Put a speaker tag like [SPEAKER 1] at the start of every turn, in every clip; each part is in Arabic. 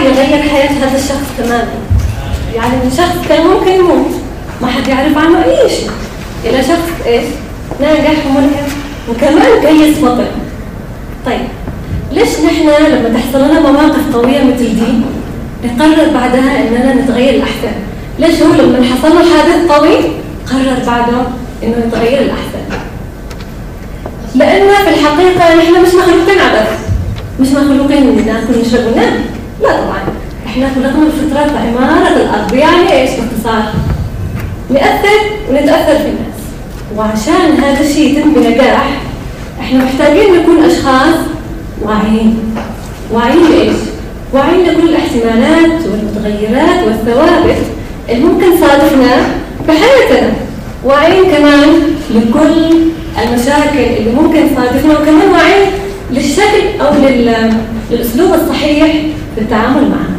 [SPEAKER 1] الوعي يغير حياة هذا الشخص تماما. يعني من شخص كان ممكن يموت ما حد يعرف عنه أي شيء، إلى شخص إيش؟ ناجح وملهم وكمان كيس وطن. طيب ليش نحن لما تحصل لنا مواقف قوية مثل دي نقرر بعدها إننا نتغير الأحسن؟ ليش هو لما حصل له حادث قوي قرر بعده إنه يتغير الأحسن؟ لأن في الحقيقة نحن مش مخلوقين عبث، مش مخلوقين ناكل نشرب وننام، لا طبعا، احنا خلقنا الفطرة عمارة الأرض. يعني ايش باختصار؟ نأثر ونتأثر في الناس، وعشان هذا الشيء يتم بنجاح احنا محتاجين نكون أشخاص واعيين. واعيين لإيش؟ واعيين لكل الاحتمالات والمتغيرات والثوابت اللي ممكن تصادفنا بحياتنا، واعيين كمان لكل المشاكل اللي ممكن تصادفنا، وكمان واعيين للشكل أو للأسلوب الصحيح في التعامل معها.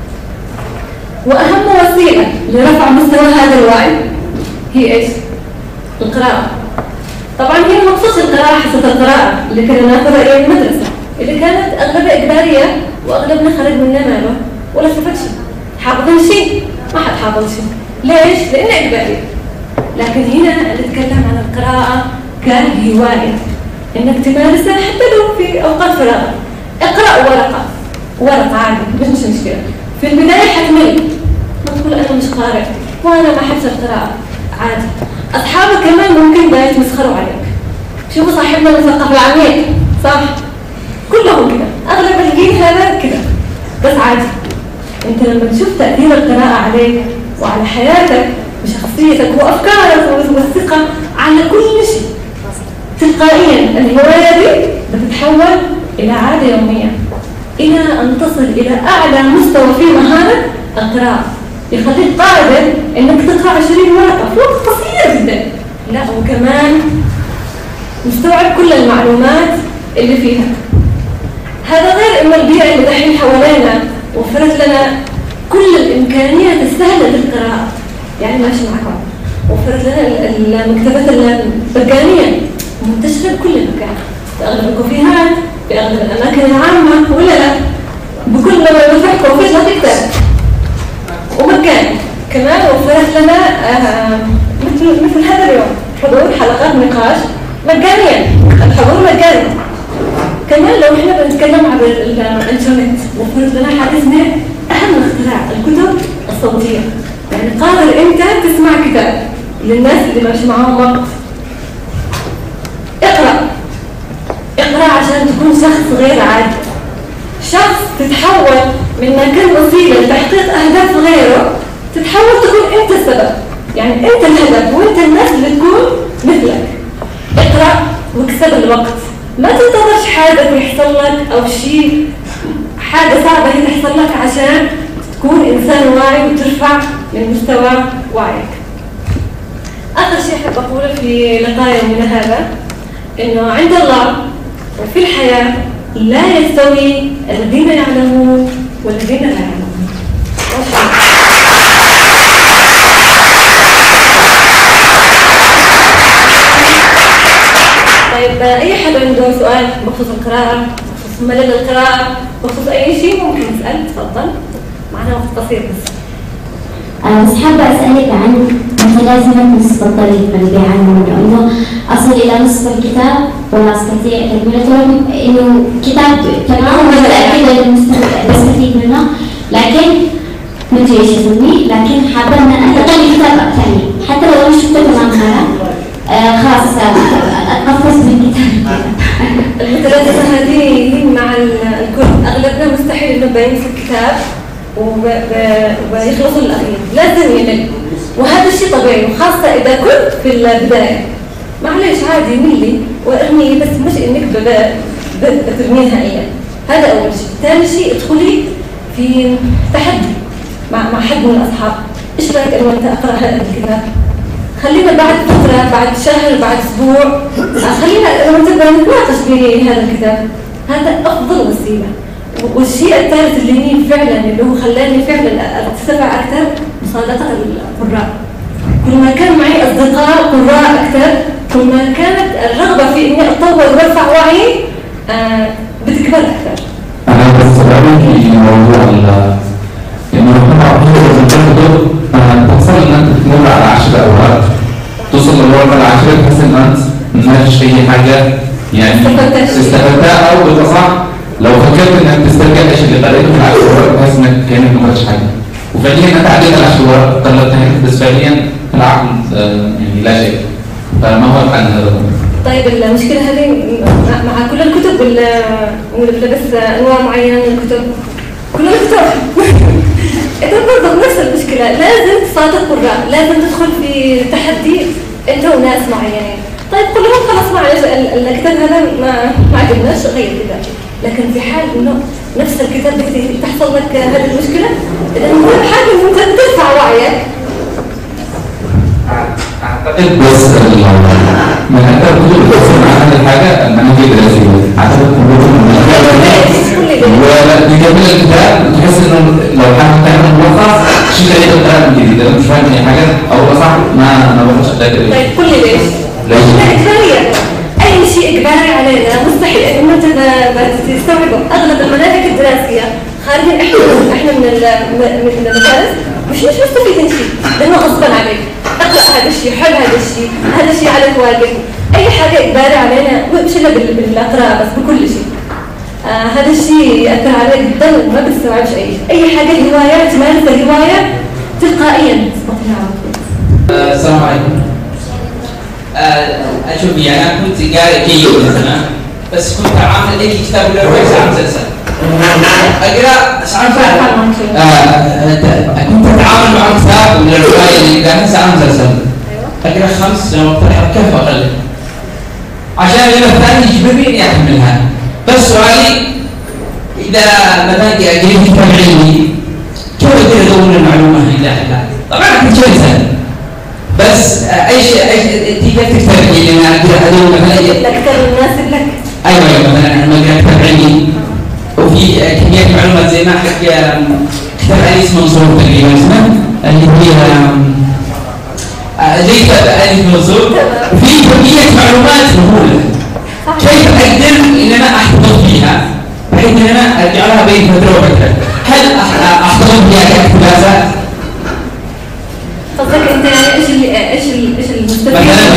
[SPEAKER 1] وأهم وسيلة لرفع مستوى هذا الوعي هي إيش؟ القراءة. طبعاً هي مخصوص القراءة، حصة القراءة اللي كنا ناخذها إلى المدرسة، اللي كانت أغلبها إجبارية وأغلبنا خرج منها ماله ولا استفاد شيء. حافظين شيء؟ ما حد حافظ شيء. ليش؟ لأنها إجبارية. لكن هنا نتكلم عن القراءة كهواية، إنك تمارسها حتى لو في أوقات فراغك. اقرأ ورقة عادي، مش مشكلة. في البداية حتمل، ما تقول أنا مش قارئ وأنا ما أحبش القراءة، عادي. أصحابك كمان ممكن بقى يتمسخروا عليك. شوفوا صاحبنا المثقف العميق، صح؟ كلهم كده، أغلب الجيل هذا كده، بس عادي. أنت لما تشوف تأثير القراءة عليك وعلى حياتك وشخصيتك وأفكارك والثقة على كل شيء، تلقائيا الهواية دي بتتحول إلى عادة يومية، إلى أن تصل إلى أعلى مستوى في مهارة القراءة، يخليك قادر إنك تقرأ 20 ورقة في وقت قصير جدا. لا، وكمان مستوعب كل المعلومات اللي فيها. هذا غير إن البيئة اللي دحين حوالينا وفرت لنا كل الإمكانيات السهلة للقراءة. يعني ماشي معكم، وفرت لنا المكتبات المجانية منتشرة بكل مكان، في أغلب الكافيهات، في أغلب الأماكن العامة، ولا لا؟ بكل ما يفتح كافيه تلاقي كتاب ومكان. كمان وفرت لنا مثل هذا اليوم حضور حلقات نقاش مجانيا، الحضور مجاني. كمان لو احنا بنتكلم عبر الانترنت وفرت لنا حديثنا أهم اختراع الكتب الصوتية. يعني قادر أنت تسمع كتاب للناس اللي ماشي معاهم وقت. اقرأ عشان تكون شخص غير عادي، شخص تتحول من مكان وسيلة لتحقيق أهداف غيره، تتحول تكون أنت السبب. يعني أنت الهدف وأنت الناس اللي تكون مثلك. اقرأ واكسب الوقت، ما تنتظرش حاجة يحصل لك أو شيء حاجة صعبة هي تحصل لك عشان تكون إنسان واعي وترفع من مستوى وعيك. آخر شيء أحب أقوله في لقاء يومنا هذا إنه عند الله وفي الحياة لا يستوي الذين يعلمون والذين لا يعلمون. طيب أي حد عنده سؤال بخصوص القراءة، بخصوص ملل القراءة، بخصوص أي شيء ممكن يسأل، تفضل. معنا وقت قصير بس.
[SPEAKER 2] بس حابة أسألك عن متلازمة نصف الطريق اللي بيعانوا منه، إنه أصل إلى نصف الكتاب ولا أستطيع تكملته، إنه كتاب تمام متأكدة بستفيد منه، لكن ما أدري إيش أسميه، لكن حابة إن أنتقل لكتاب ثاني حتى لو مش شفته تمام خلاص أتقفز من كتاب.
[SPEAKER 1] المتلازمة هذه مع الكل، أغلبنا مستحيل إنه بينسى الكتاب ويخلصوا الأخير، لازم يمل، وهذا الشيء طبيعي، وخاصة إذا كنت في البداية. معليش عادي ملي وارمي، بس مش إنك بترميه نهائيا. هذا أول شيء. ثاني شيء ادخلي في تحدي مع حد من الأصحاب. إيش رأيك إنه أنت أقرأ هذا الكتاب؟ خلينا بعد فترة، بعد شهر، بعد أسبوع، خلينا لما نبدأ نتناقش بهذا الكتاب. هذا أفضل وسيلة. والشيء الثالث اللي هي فعلا اللي هو خلاني فعلا اتسابع اكثر، مصادقه القراء. كل ما كان معي اصدقاء قراء اكثر، كل ما كانت الرغبه في اني اتطور وارفع وعي بتكبر اكثر.
[SPEAKER 3] انا بس استفادوا في موضوع إنه طبعا هي الكتب تحصل إن أنت تمر على 10 أوراق، توصل للورقة العاشرة تحس إن أنت ما فيش أي حاجة يعني استفدتها، أو بالأصح لو فكرت إنك تسترجع إيش اللي قريته في ال10 ورق تحس إنك كأنك ما قريتش حاجة، وفعليا أنت عديت ال10 ورق طلعتها بس فعليا في العقل يعني لا شيء. فما هو الحل هذا؟
[SPEAKER 1] طيب المشكلة هذه مع كل الكتب ولا بس أنواع معينة من الكتب؟ كل الكتب أنت برضه نفس المشكلة، لازم تصادق قراء، لازم تدخل في تحدي أنت وناس معينين. طيب قل لهم خلاص معلش الكتاب هذا ما عجبناش غير كذا، لكن في حال إنه نفس الكتاب تحصل لك هذه المشكلة، إذا مهم حاجة إنه أنت ترفع وعيك.
[SPEAKER 3] أعتقد بس من أكثر الكتب اللي تحصل مع هذه الحاجة المناهج الدراسية، أعتقد ولا بيكمل الكتاب تحس إنه لو حابب تعمل ملخص شيء جديد بطريقة جديدة، لو مش فاهم أي حاجة أو صح ما بقولش أداك.
[SPEAKER 1] طيب قل لي ليش؟ إجبارية، أي شيء إجباري علينا مستحيل إنه أنت تستوعبه. أغلب المناهج الدراسية خارجين إحنا من المدارس مش مستفيدين شيء، لأنه غصبا عليك. اقرأ هذا الشيء، حل هذا الشيء، هذا الشيء عليك واجب. أي حاجة إجباري علينا مش إلا بالقراءة بس، بكل شيء. هذا الشيء يأثر عليك جدا وما بتستوعبش أي شيء. أي حاجة هواية تمارس الهواية تلقائيا.
[SPEAKER 4] السلام عليكم. أشوف يعني أنا كنت قارئ جيد مثلا، بس كنت عامل أي كتاب ولا رواية ساعة مسلسل. أقرأ ساعة كنت أتعامل مع كتاب ولا رواية اللي قارئها ساعة مسلسل. أقرأ 5 مقترحات كيف أقلل عشان اليوم الثاني يجبرني إني أكملها. بس سؤالي إذا مثلا قريت كتاب علمي كيف أقدر أدور المعلومة إذا طبعا كنت جالسا بس أي شيء تقدر تكتب لي لأن أقدر أدور مثلا
[SPEAKER 1] الكتاب المناسب لك.
[SPEAKER 4] أيوة مثلا أنا قرأت كتاب علمي وفي كمية معلومات زي ما حق كتاب أنيس منصور تقريبا اسمه اللي هي زي كتاب أنيس منصور، وفي كمية معلومات مهولة. كيف أقدر إن أنا أحتفظ فيها بحيث إن أنا أرجع لها بين فترة وفترة؟ هل أحتفظ فيها كاقتباسات؟
[SPEAKER 1] قصدك أنت يعني إيش المستفيد؟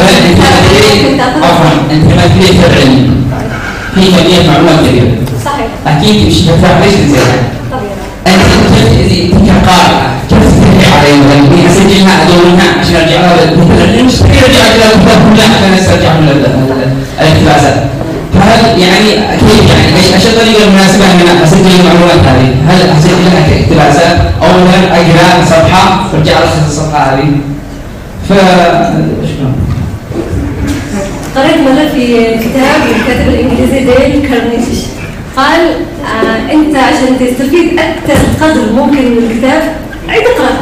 [SPEAKER 4] أنت مثلية كتاب علمي في كمية معلومات كثيرة.
[SPEAKER 1] صحيح.
[SPEAKER 4] أكيد مش بتفهم ليش تنسيها. أنت كقارئة كيف تستطيع عليها؟ أسجلها أدورها عشان أرجع لها مش أرجع إلى الكتاب كله عشان أسترجع من الاقتباسات. فهل يعني كيف يعني ايش الطريقه المناسبه ان انا اسجل المعلومات هذه؟ هل اسجلها كاقتباسات او مثلا اقرا صفحه وارجع الخص الصفحه هذه؟ شكرا.
[SPEAKER 1] قرأت مرة في كتاب الكاتب الإنجليزي ديل كارنيجي قال أنت عشان تستفيد أكثر قدر ممكن من الكتاب عيد اقرأ.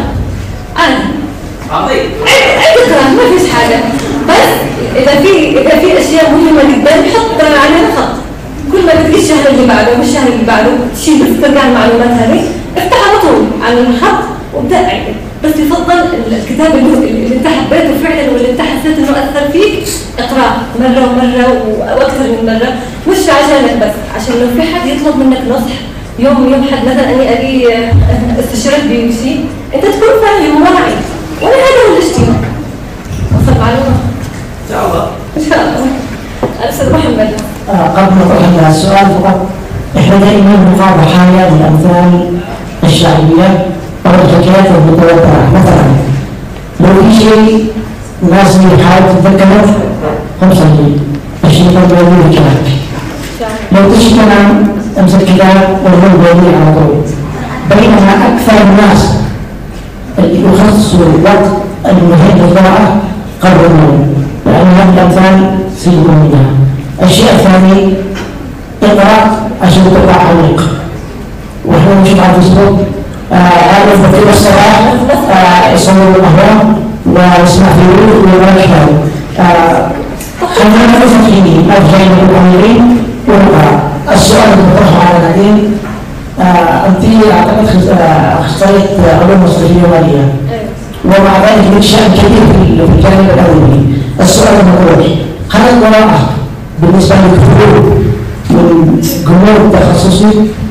[SPEAKER 1] عيد اقرأ ما فيش حاجة، بس إذا في أشياء مهمة جدا حط عليها خط. كل ما تجي الشهر اللي بعده والشهر اللي بعده تشيل بس ترجع المعلومات هذه افتح على طول على الخط وابدأ عيد. بس يفضل الكتاب اللي انت حبيته فعلا واللي انت حسيت انه اثر فيك اقراه مره ومره واكثر من مره، مش عشانك بس، عشان لو في حد يطلب منك نصح يوم حد مثلا اني ابي استشيرك بشيء انت تكون فاهم وواعي، وانا هذا هو الاشتراك. وصل معلومه
[SPEAKER 4] ان شاء الله.
[SPEAKER 1] ان شاء الله. استاذ محمد.
[SPEAKER 5] قبل ما اطرح السؤال فقط، احنا دائما نقابل حاجه للامثال الشعبيه أو الحكايات المتواترة. مثلا لو في شيء الناس يحاول تتذكره 5 دقائق الشيء يقول كلام. لو تشي كلام امسك كتاب وقول بيني على طول. بينما أكثر الناس اللي يخصصوا الوقت المهم للقراءة قبل النوم، لأن هذه الأمثال سيبوا منها. الشيء الثاني اقرأ عشان تبقى عميق. ونحن نشوف على الفيسبوك عارف بطيء الصباح يصور الأهرام ويسمع في الوجود ويبارك له. خلينا نفكر فيه أفضل من الأميرين ونقرأ. السؤال المطرح على نادين أنت أعتقد اخترت علوم مصرفية مالية ومع ذلك من شأن كبير في الجانب الأولي. السؤال المطروح، هل القراءة بالنسبة للكفور من جمهور التخصصي أم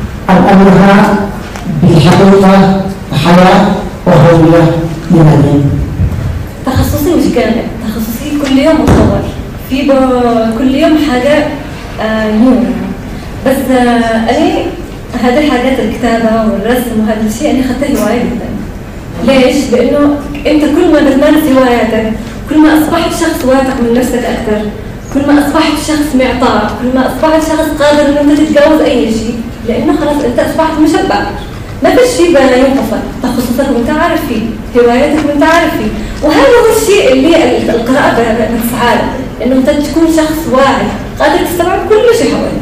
[SPEAKER 5] أمرها بالحقيقة حياة وهوية لنادين.
[SPEAKER 1] تخصصي مش كامل، تخصصي كل يوم متطور، في كل يوم حاجة نور. بس أنا هذه الحاجات الكتابة والرسم وهذا الشيء أنا خدته هواية جدا. ليش؟ لأنه أنت كل ما بتمارس هواياتك كل ما أصبحت شخص واثق من نفسك أكثر، كل ما أصبحت شخص معطاء، كل ما أصبحت شخص قادر إن أنت تتجاوز أي شيء، لأنه خلاص أنت أصبحت مشبع. ما فيش شيء بقى ينقصك، تخصصك وأنت عارف فيه، هواياتك وأنت عارف فيه، وهذا هو الشيء اللي القراءة بتسعى له، إنه أنت تكون شخص واعي قادر تستوعب كل شيء حواليك.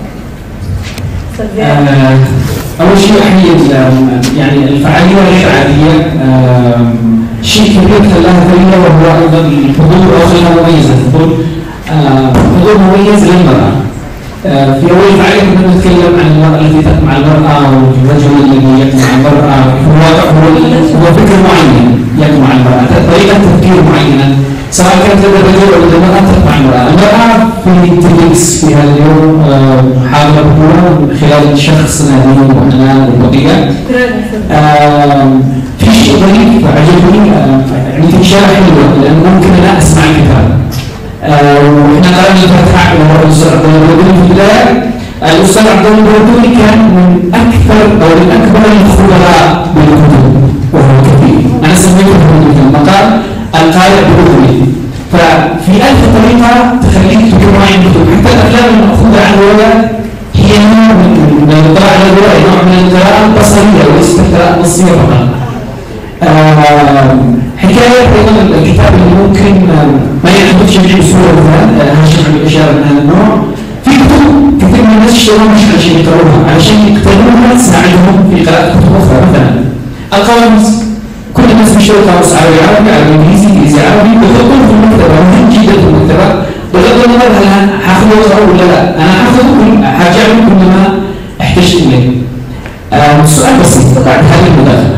[SPEAKER 6] أول شيء أحيي يعني الفعالية غير عادية، شيء كبير خلاها ثرية وهو أيضا الحضور أو خلاها مميزة. حضور مميز للمرأة. في أول فعالية كنا نتكلم عن المرأة التي تقمع المرأة والرجل الذي يقمع المرأة، هو فكر معين يقمع المرأة، طريقة تفكير معينة سواء كانت لدى الرجل أو لدى المرأة تقمع المرأة. المرأة في TEDx في هذا اليوم محاضرة بكرة من خلال شخص نادين وحنان وبقية. في شيء ظريف عجبني، يعني في إشارة حلوة لأنه ممكن أنا أسمع الكتاب. وإحنا قرأنا الفتحة وهو الأستاذ عبد الله البردوني في البداية. الأستاذ عبد الله البردوني كان من أكثر أو من أكبر الخبراء بالكتب وهو كثير. أنا سميته في المقال القارئ بالأردني. ففي ألف طريقة تخليك تكون معي بالكتب، حتى الأفلام المأخوذة عن الروايات هي نوع من القراءة على الرواية، نوع من القراءة البصرية وليست القراءة النصية فقط. حكاية أيضا الكتاب اللي ممكن ما يعتمدش جميع بسهولة مثلا هشرح الأشياء من هذا النوع. في كتب كثير من الناس يشتروها مش علشان يقرأوها، علشان يقتنوها تساعدهم في قراءة كتب أخرى. مثلا القواميس، كل الناس بيشتروا قاموس عربي عربي إنجليزي إنجليزي عربي بيحطوه في المكتبة، مهم جدا في المكتبة بغض النظر هل هاخذه أقرأه ولا لا. أنا هاخذه هرجع له كل ما احتجت إليه. السؤال بسيط بعد هذه المداخلة.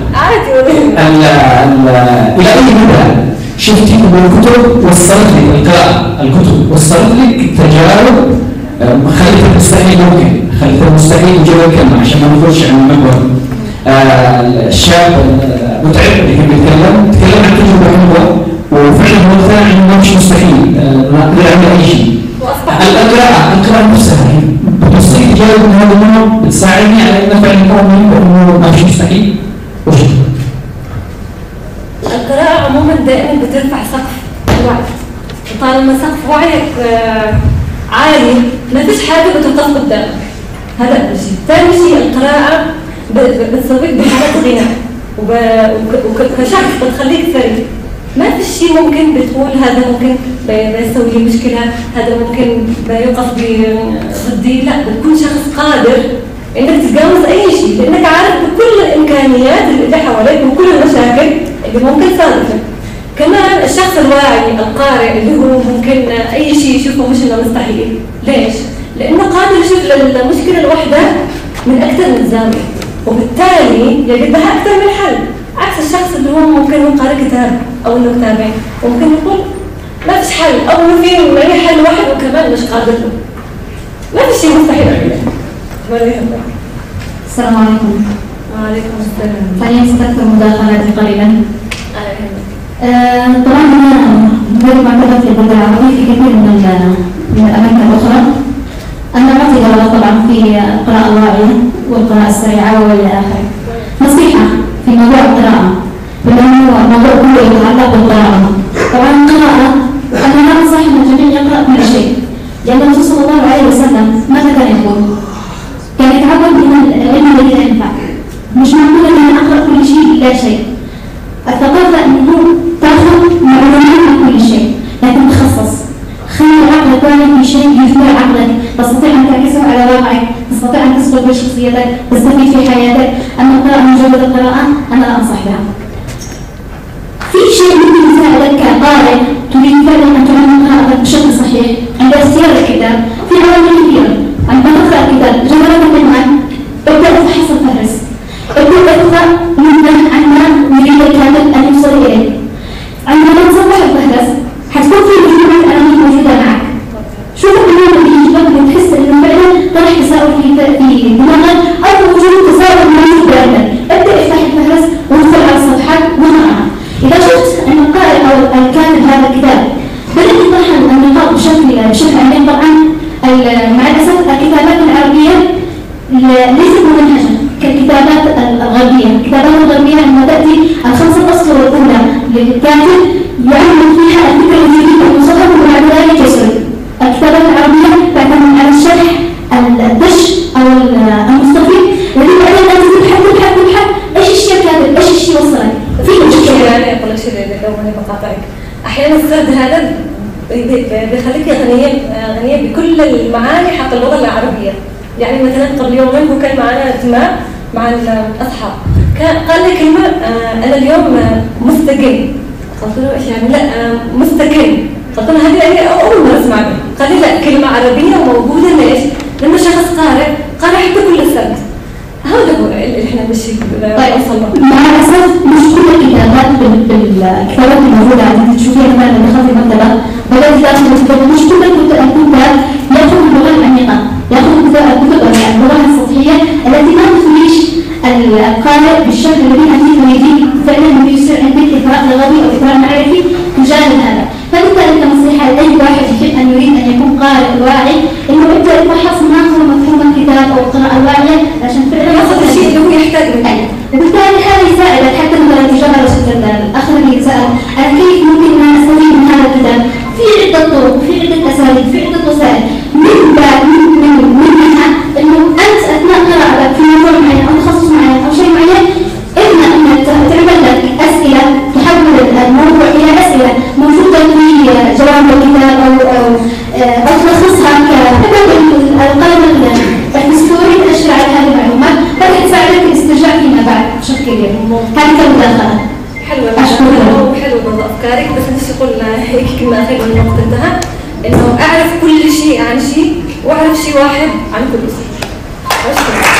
[SPEAKER 6] إلى أي مدى شفتي أن الكتب وصلت لك القراءة، الكتب وصلت لك تجارب خلتها مستحيل ممكن، خلتها مستحيل جوا كلمة عشان ما نخرجش عن المحور. الشاب متعب اللي كان بيتكلم عن تجربة حلوة وفعلا هو اقتنع انه مش مستحيل نقدر نعمل اي شيء. القراءة نفسها بتصير تجارب من هذا النوع بتساعدني على ان فعلا اؤمن بانه ما فيش مستحيل. وشكرا.
[SPEAKER 1] القراءة عموما دائما بترفع سقف الوعي، وطالما سقف وعيك عالي ما فيش حاجة بتطف قدامك. هذا أول شيء. ثاني شيء القراءة بتسويك بحالة غنى وكشخص بتخليك ثري. ما في شيء ممكن بتقول هذا ممكن بيسوي لي مشكلة، هذا ممكن بيوقف ضدي، لا بتكون شخص قادر انك تتجاوز اي شيء لانك عارف بكل الامكانيات اللي حواليك وكل المشاكل اللي ممكن تصادفك. كمان الشخص الواعي القارئ اللي هو ممكن اي شيء يشوفه مش انه مستحيل. ليش؟ لانه قادر يشوف المشكلة الواحدة من اكثر من زاوية وبالتالي يجد لها اكثر من حل، عكس الشخص اللي هو ممكن يقرأ كتاب او انه كتابين وممكن يقول ما فيش حل او انه في اي حل واحد وكمان مش قادر له. ما في شيء مستحيل عليه.
[SPEAKER 2] السلام عليكم.
[SPEAKER 1] وعليكم السلام.
[SPEAKER 2] ثانيا استكثر مداخلاتي قليلا. طبعا انا غير معتقد في اللغه العربيه في كثير من الاماكن الاخرى. انا معتقد طبعا في القراءه الواعيه والقراءه السريعه والى اخره. نصيحه في موضوع القراءه لانه الموضوع كله يتعلق بالقراءه. طبعا القراءه انا لا انصح ان الجميع يقرا كل شيء، لان الرسول صلى الله عليه وسلم ماذا كان يقول؟ كان يتعبد من العلم الذي لا ينفع. مش معقول ان انا اقرا كل شيء لا شيء. الثقافه انه تاخذ معلومات عن كل شيء لكن تخصص. خلي عقلك واعي في شيء يثمر عقلك، تستطيع ان تعكسه على واقعك، تستطيع ان تسلك بشخصيتك، تستفيد في حياتك. اما القراءه مجرد القراءه انا لا انصح بها. في شيء ممكن يساعدك كقارئ تريد فعلا ان تعلم قراءتك بشكل صحيح عند اختيار الكتاب. في عوامل كثيره. عندما تقرا الكتاب جمله بالعنوان ابدا افحص الفهرس، ابدا اقرا ممن عما يريد الكاتب ان يوصل اليه. عندما تصفح الفهرس حتكون في مجموعه العناوين موجوده معك. شوف العنوان اللي يعجبك وتحس انه فعلا طرح تساؤل في دماغك او وجود تساؤل ليست ممنهجة كالكتابات الغربية. الكتابات الغربية عندما تأتي الخمسة الأسطر الأولى للكاتب يعلم فيها الفكرة التي يريد أن يوصلها وبعد ذلك يسرد. الكتابات العربية تعتمد على الشرح الدش أو المستفيد، الذي بعدين لازم تبحث ايش الشيء الكاتب، ايش الشيء وصلك. في مشكلة
[SPEAKER 1] يعني أقول لك شيء لو أنا بقاطعك، أحيانا السرد هذا بيخليك غنية بكل المعاني حتى اللغة العربية. يعني مثلا قبل يومين هو كان معنا اجتماع مع الأصحاب، قال لي كلمة أنا اليوم مستقل. قلت له إيش يعني؟ لا مستقل. قلت له هذه أنا أول مرة أسمع بها. قال لي لا كلمة عربية موجودة. ليش؟ لما شخص قارئ حتى كل السرد. هذا هو اللي احنا ماشي وصلنا.
[SPEAKER 2] مع الأسف مش كل الكتابات بالكتابات الموجودة عندك تشوفيها كمان لما دخلت المكتبة بدأت تدخل الكتاب، مش كل الكتاب يأخذ اللغة العميقة، يأخذ الكتب اللغة السطحية التي ما تخليش القارئ بالشكل الذي أنت تريدين فعلا أنه يصير عندك إثراء لغوي أو إثراء معرفي تجاه هذا. فبالتالي كنصيحة لأي واحد يحب أن يريد أن يكون قارئ واعي إنه يبدأ يفحص مناطق مفهوم الكتاب أو القراءة الواعية عشان فعلا
[SPEAKER 1] ياخذ الشيء اللي هو يحتاج منه.
[SPEAKER 2] وبالتالي هذا يساعدك حتى مثلا تجاه رشيد الأخ اللي يسأل أنا كيف ممكن أن أستفيد من هذا الكتاب؟ في عدة طرق، في عدة أساليب، في عدة وسائل. منها إنه أنت أثناء قراءتك في موضوع معين أو تخصص معين أو شيء معين، إما أنك تعمل لك أسئلة تحول الموضوع إلى أسئلة موجودة في جوانب الكتاب أو تلخصها القلم الدستوري تأشر على هذه المعلومات، فهي تساعدك الاسترجاع فيما بعد بشكل كبير. هذه كمداخلة.
[SPEAKER 1] حلوة حلوة برضه أفكارك، بس نفسي أقول هيك كلمة أخيرة من الوقت انتهى، إنه أعرف كل شيء عن شيء وأعرف شيء واحد عن كل شيء.